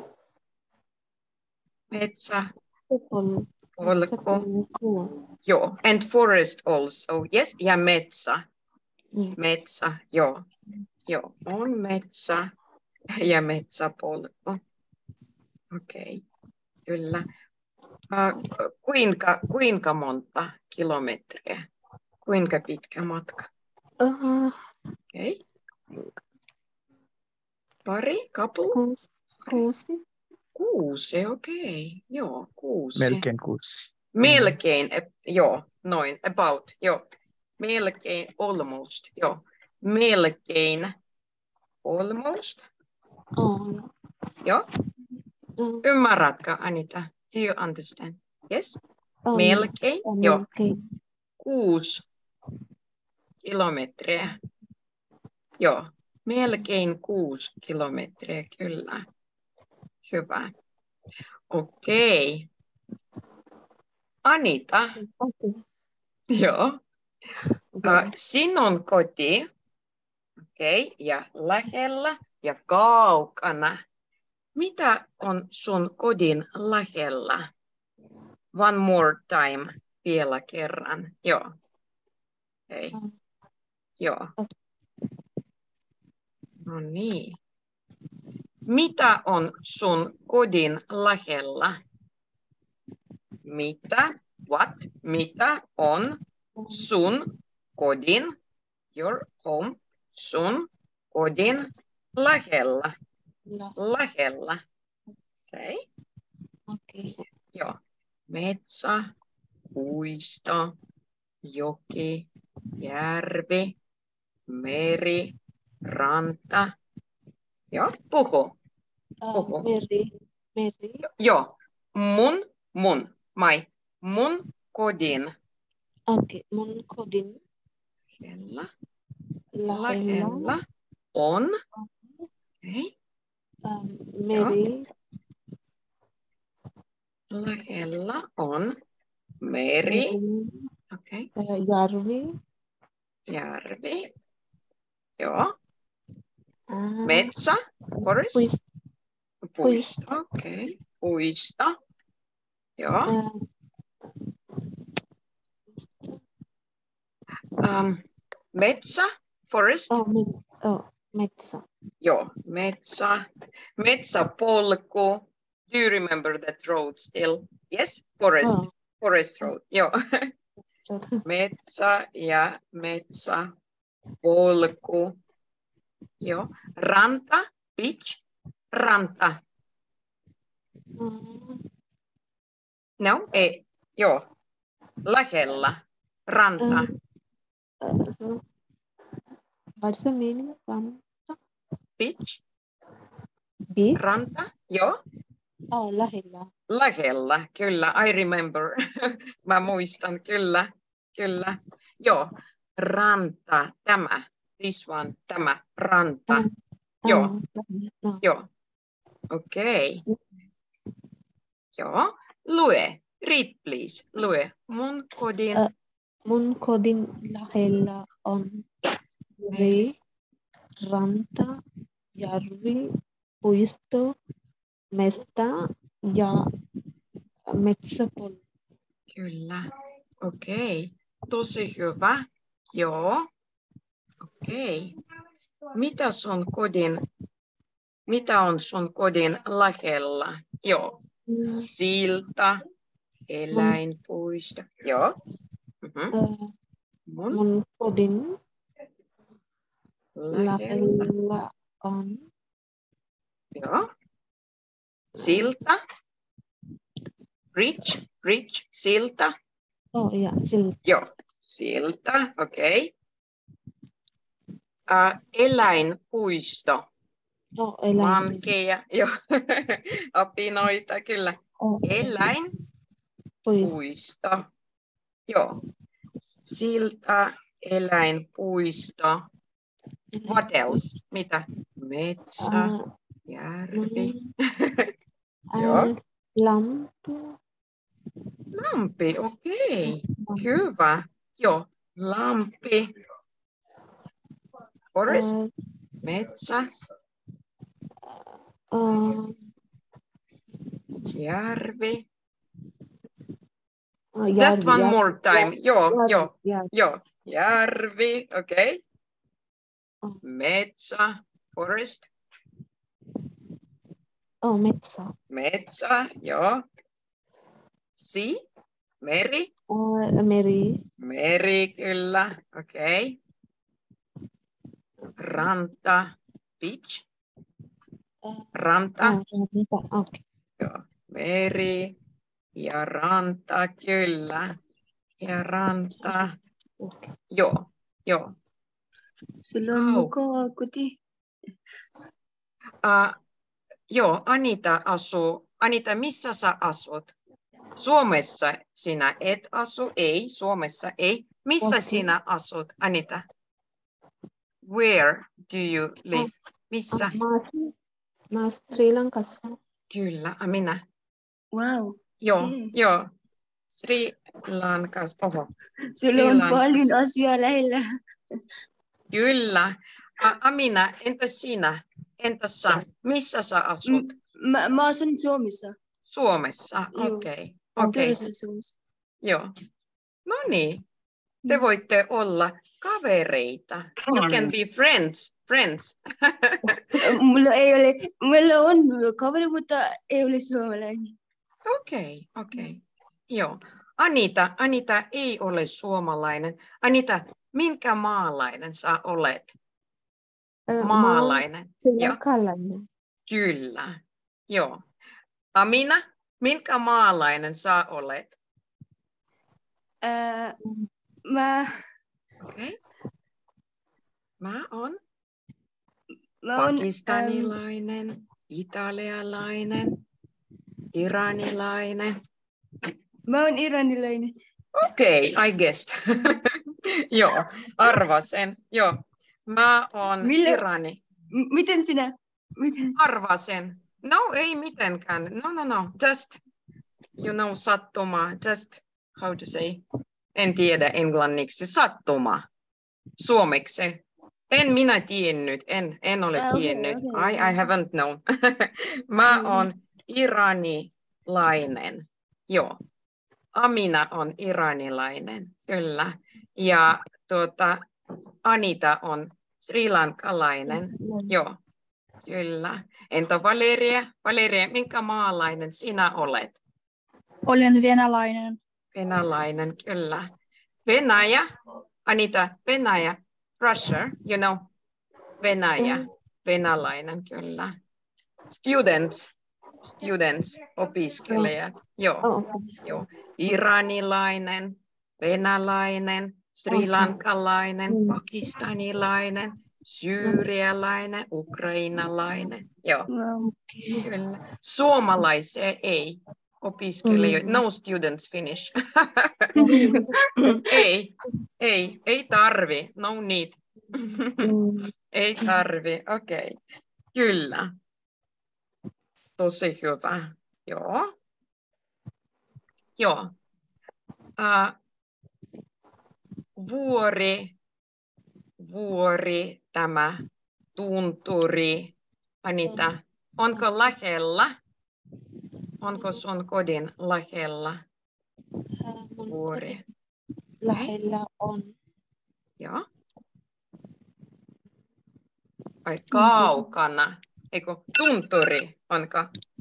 metsä, Pol- polku. metsäpolku. Joo, and forest also. Yes, ja metsä, Mm. metsä, joo, joo, on metsä ja metsäpolku. Okei, okay. Kyllä. Uh, kuinka, kuinka monta kilometriä? Kuinka pitkä matka? Uh, Okei. Okay. Pari, couple? kuusi. Kuusi. Kuusi, okei. Okay. Joo, kuusi. Melkein kuusi. Melkein, e, joo, noin, about, joo. Melkein, almost, joo. Melkein, almost. On. Joo. On. Ymmärrätkö, Anita? Do you understand? Yes? On. Melkein, On. joo. Melkein. Kuusi kilometriä. Joo, melkein kuusi kilometriä, kyllä. Hyvä. Okei. Anita, Okay. joo. Okay. Uh, sinun koti, okei, okay, ja lähellä ja kaukana. Mitä on sun kodin lähellä? One more time, vielä kerran. Joo. Hei. Mm. Joo. Okay. No niin. Mitä on sun kodin lähellä? Mitä? What? Mitä on sun kodin, your home, sun kodin lähellä? La- Lähellä. Okei. Okay. Okay. Joo. Metsä, puisto, joki, järvi, meri, ranta. Joo, puhu. Puhu. Uh, Mary. Mary. Joo. Mun, mun, mai. Mun kodin. Okay. Mun kodin Lähellä. lähellä. Lähellä on. Okay. Um, Mary. Lähellä on meri. Okei. Okay. Uh, järvi. Järvi. Joo. Uh, Metsä. Forest. Puisto. Puisto. Okei. Okay. Puisto. Joo. Uh, Um, metsä. Forest. oh, met, oh, metsä. Joo. Metsä. Metsäpolku. Do you remember that road still? Yes. Forest. Oh. Forest road. Joo. So, Metsä ja metsä. Polku. Joo. Ranta. Beach. Ranta. uh, No, ei. Joo. Lähellä. Ranta. um, uh, what's the meaning from Beach. beach? Ranta. Joo. Oh, lähellä. Lähellä. Kyllä. I remember. Mä muistan. Kyllä. Kyllä. Joo. Ranta. Tämä. This one. Tämä. Ranta. Uh, Joo. uh, no. Joo. Okei. Okay. Joo. Lue. Read please. Lue. Mun kodin. Uh, mun kodin lähellä on meri, ranta, järvi, puisto, metsä ja metsäpolku. Kyllä. Okei. Okay. Tosi hyvä. Joo. Okei. Okay. Mitä sun kodin, mitä on sun kodin lähellä? Joo. Silta, eläinpuisto. Joo. Mm-hmm. Uh, Mun mun kodin lähellä. lähellä on Joo. Silta. Bridge, bridge, silta. oh, ja, silta. Joo. Silta, okei. Okay. Uh, eläinpuisto. Oh, eläinpuisto. Mankeja, joo. Apinoita, kyllä. Oh, Eläinpuisto. Joo. Silta, eläinpuisto. What else? Mitä? Metsä, Uh, järvi. uh, Joo. Lampi. Lampi, okei. Okay. Hyvä. Joo. Lampi. Forest. Uh, Metsä. uh, Järvi. uh, Just järvi, one järvi, more time. järvi, Joo, järvi, joo, järvi. joo. Järvi, okei. Okay. Oh. Metsä. Forest. Oh, metsä. Metsä, joo. Sea. Meri. Uh, meri. Meri, kyllä. Okei. Okay. Ranta. Beach. Uh, Ranta. oh, ranta. Okay. Joo. Meri ja ranta, kyllä. Ja ranta. Okay. Joo, joo. Sulla on Kau. mukava koti. Uh, joo, Anita asuu. Anita, missä sä asut? Suomessa sinä et asu? Ei, Suomessa ei. Missä Okay. sinä asut, Anita? Where do you live? Missä? Uh, mä asun, mä asun Sri Lankassa. Kyllä, minä. Wow. Joo, Okei. joo. Sri Lanka. Oho. Sulla on Sri Lanka. paljon asiaa lähellä. Kyllä. A- Amina, entäs sinä? Entäs sä? Missä sä asut? M- Mä, mä asun Suomessa. Suomessa. Joo. Okei. Okay. Okei. Okay. Turvallisessa Suomessa. Joo. No niin. Te voitte olla kavereita. You can be friends. Friends. Mulla ei ole, mulla on kaveri, mutta ei ole suomalainen. Okei, okay, okei. Okay. Joo. Anita, Anita ei ole suomalainen. Anita, minkä maalainen sä olet? Äh, Maalainen. Sri Joo. Lankalainen. Kyllä. Joo. Amina, minkä maalainen sä olet? Ää, mä, Okei. Okay. Mä oon mä oon, äm, pakistanilainen, italialainen, iranilainen. mä oon iranilainen. Okei, okay, I guessed. Joo, arvasen. Joo. Mä oon Millä- Irani. M- miten sinä? Miten? Arvasen. No, ei mitenkään. No, no, no. Just, you know, sattuma. Just, how to say? En tiedä englanniksi. Sattuma. Suomeksi. En minä tiennyt. En, en ole Ah, okei, tiennyt. okei. I, I haven't known. Mä Mm. oon iranilainen. Joo. Amina on iranilainen. Kyllä. Ja tuota, Anita on srilankalainen. Joo. Kyllä. Entä Valeria? Valeria, minkä maalainen sinä olet? Olen venäläinen. Venäläinen, kyllä. Venäjä, Anita, Venäjä, Russia, you know, Venäjä, Mm. venäläinen, kyllä. Students, students, opiskelijat, joo, Oh, joo. Iranilainen, venäläinen, srilankalainen, Mm. pakistanilainen, syyrialainen, ukrainalainen, joo. Wow. Kyllä. Suomalaisia ei. Opiskelijoita. Mm. No students finish. ei, ei, ei tarvi. No need. Mm. ei tarvi. Okei. Okay. Kyllä. Tosi hyvä. Joo. Joo. Uh, vuori, vuori, tämä tunturi. Anita, onko lähellä? Onko sun kodin lähellä Äh, mun vuori? koti lähellä on Joo. Ai kaukana. Eikö tunturi? Onko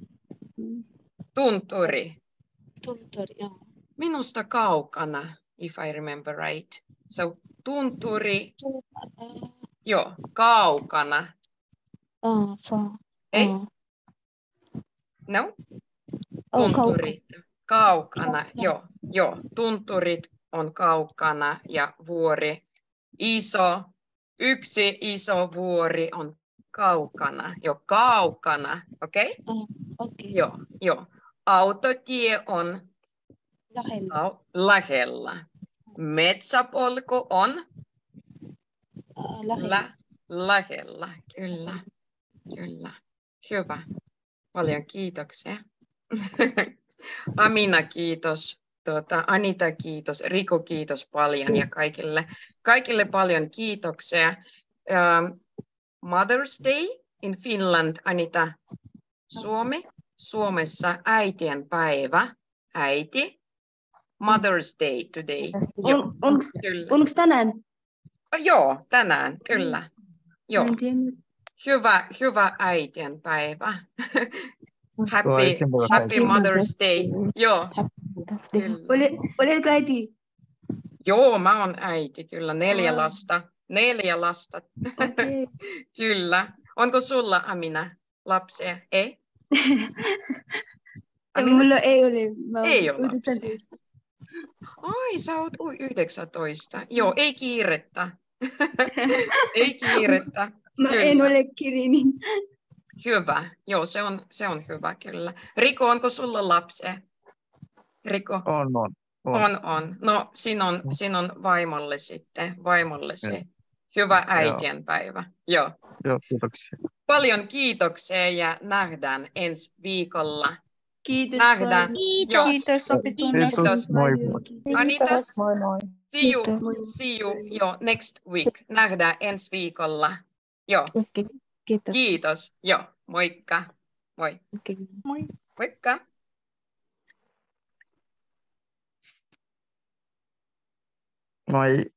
tunturi? tunturi. Joo. Minusta kaukana, if I remember right. So tunturi, Äh, joo, kaukana. ah, fa- Ei? ah. No? Oh, Tunturit. Kaukana, Kaukana. joo, joo. Tunturit on kaukana ja vuori. Iso, yksi iso vuori on kaukana. Jo kaukana, okei? Okay? Ah, okei. Joo, joo. Autotie on Lähellä. au- lähellä. Metsäpolku on Äh, lähellä. lä- lähellä. Kyllä, kyllä. Hyvä. Paljon kiitoksia. Amina, kiitos. Tuota, Anita, kiitos. Riku, kiitos paljon ja kaikille, kaikille paljon kiitoksia. Um, Mother's Day in Finland, Anita. Suomi. Suomessa äitien päivä. Äiti. Mother's Day today. Joo, On, onks, kyllä. onks tänään? Oh, joo, tänään, kyllä. Joo. Mä en tiennyt. Hyvä, hyvä äitien päivä. Tuo Happy, äitienpäivä happy kaikille. Mother's Day. Joo, Happy Mother's Day. kyllä. Ole, oletko äiti? Joo, mä oon äiti, kyllä. Neljä Wow. lasta. Neljä lasta. Okei. Kyllä. Onko sulla, Amina, lapsia? Ei? Amina? Mulla ei ole. Mä oon Ei ole yhdeksäntoista. Ai, sä oot ui, yhdeksäntoista. Joo, ei kiirettä. ei kiirettä. Mä Kyllä. en ole kirini. Hyvä. Joo, se on, se on hyvä, kyllä. Riko, onko sulla lapsia? Riko? On, on. on. On, on. No, sinun on, sin on vaimolle sitten, vaimollesi. Joo. Hyvä äitienpäivä. Joo. Joo, kiitoksia. Paljon kiitoksia ja nähdään ensi viikolla. Kiitos Nähdään. paljon. Joo. Kiitos, sopi tunnus. Kiitos. Moi moi. Anita, Moi moi. see you, Kiitos. see you jo next week. Nähdään ensi viikolla. Joo. Okei. Kiitos. Kiitos. Joo. Moikka. Moi. Okei. Moi. Moikka. Moi.